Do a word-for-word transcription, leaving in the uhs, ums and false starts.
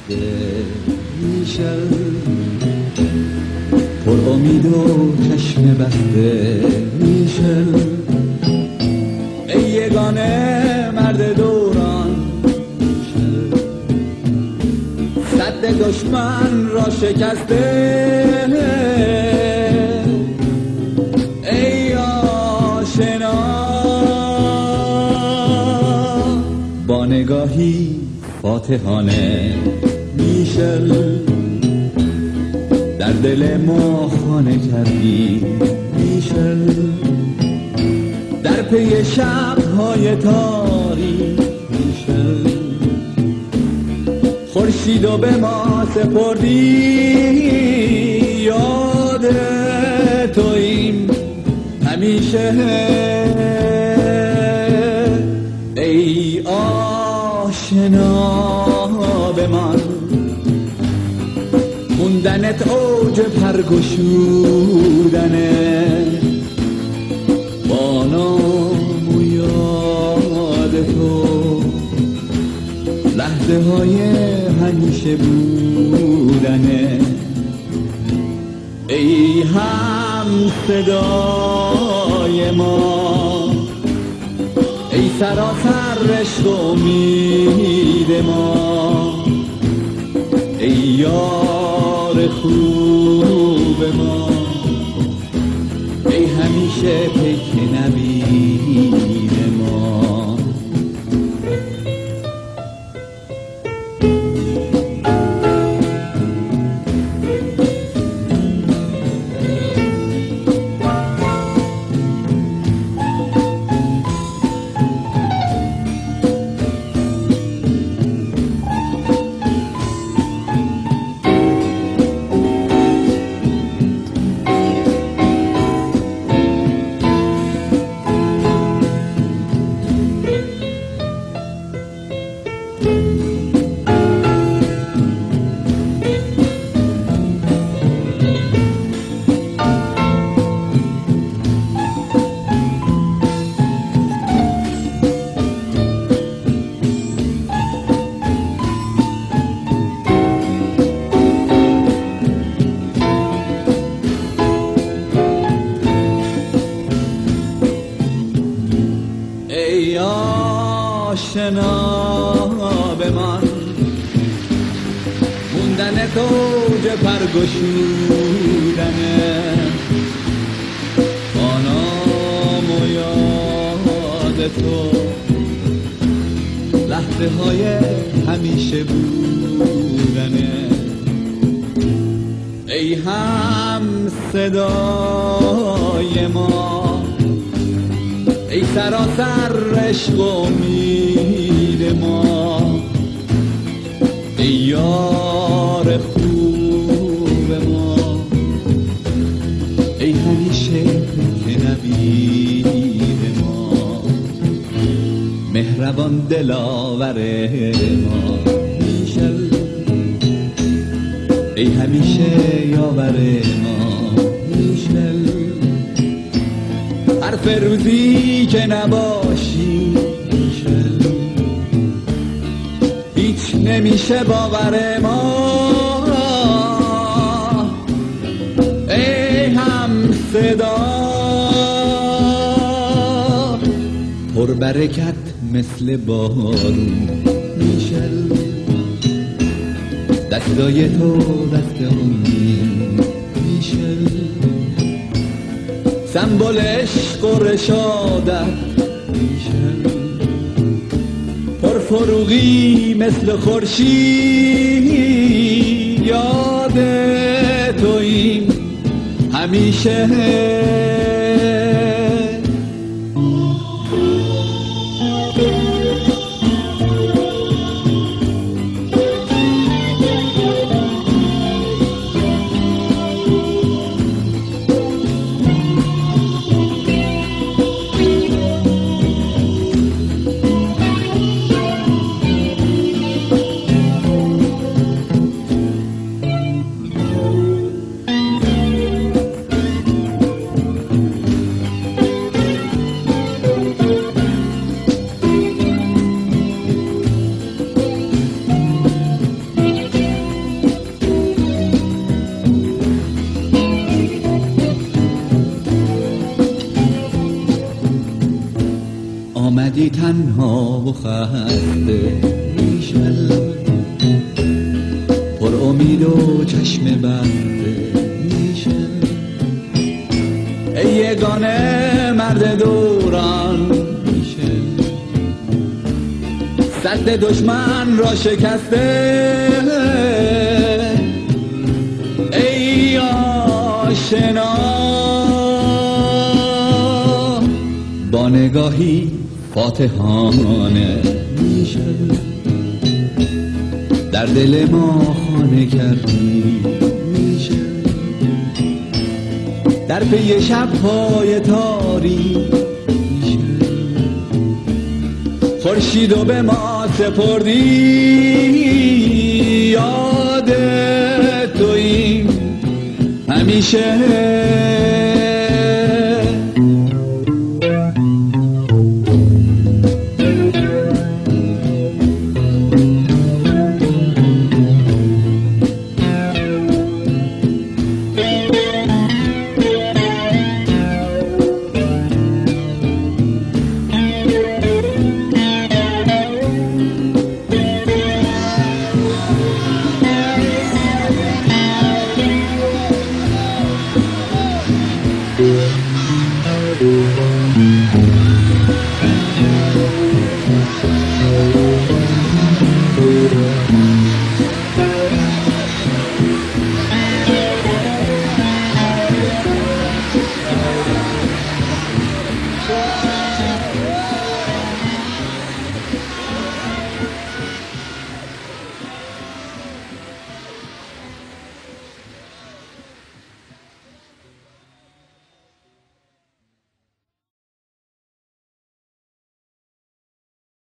میشل، پر امید و چشم بسته میشل. ای یگانه مرد دوران میشل، صد دشمن را شکسته. ای آشنا با نگاهی فاتحانه میشل، در دل ما خانه کردی میشل. در پی شب‌های تاریک میشل، خورشیدو به ما سپردی. یاد توییم همیشه. ای آشنا بمان، موندنت اوج پرگشودنه. با نام و یاد تو لحظه های همیشه بودنه. ای هم صدای ما، ای سراسر عشق و امید ما. ای یار خوب ما، ای همیشه پیک نبید ما. آشنا بمان، موندنت اوج پرگشودنه. با نام و یاد تو لحظه های همیشه بودنه. ای هم صدای ما، ای سراسر عشق و امید ما. ای یار خوب ما، ای همیشه که نبید ما. مهربان دلاور ما میشل، ای همیشه یاور ما میشل. حرف روزی که نباشی میشل، هیچ نمیشه باور ما. ای هم صدا پر برکت مثل بارون میشل. دستای تو دست امید میشل، سمبل عشق و رشادت میشل. پرفروغی مثل خورشید، یاد توییم همیشه. آمدی تنها و خسته میشم، پر امید و چشم بسته میشم. ای یگانه مرد دوران میشه، سد دشمن را شکسته. ای آشنا با نگاهی فاتحانه میشه، در دل ما خانه کردی میشه. در پی شب‌های تاریک میشه، خورشید و به ما سپردی. یاد توییم همیشه.